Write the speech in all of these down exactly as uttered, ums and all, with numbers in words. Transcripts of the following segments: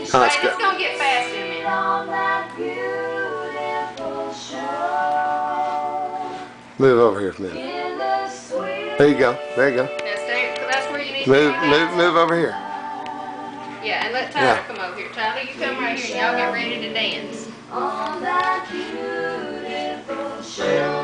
Oh, that's good. It's gonna get fast in a minute. Move over here for a minute. There you go. There you go. Now stay, that's where you need Move, to move, move over here. Yeah, and let Tyler Yeah. come over here. Tyler, you come right here and y'all get ready to dance. On that beautiful shore.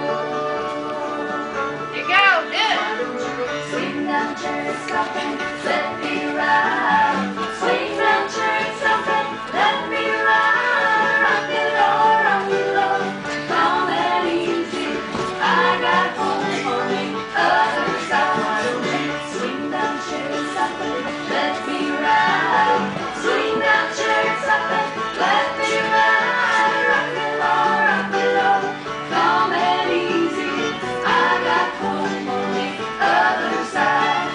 You go, do it. Swing down, cherry something, let me ride. Swing down, cherry something, let me ride. Rock it low, rock it low, calm and easy. I got home on the other side. Swing down, cherry something, let me ride. Swing down, cherry something, let me ride. Rock it low, rock it low, calm and easy. I got home on the other side.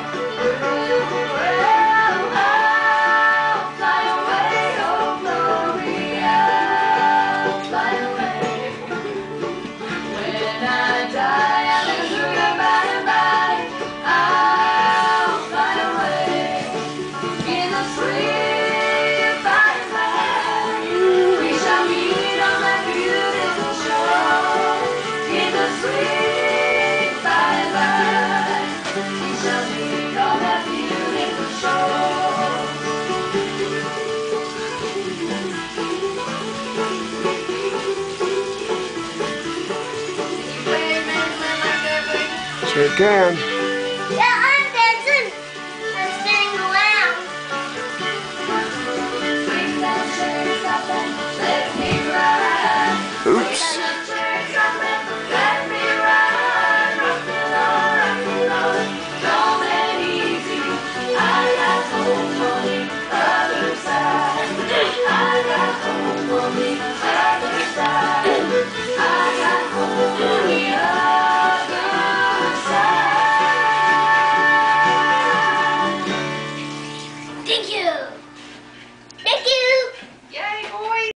Well, I'll fly away, oh Gloria, fly away. When I die, hallelujah, by and by, I'll fly away. In the sweet by and by, we shall meet on that beautiful shore. In the sweet by and by, we shall meet on that beautiful shore. You play Amen Amen like that, baby? Sure can.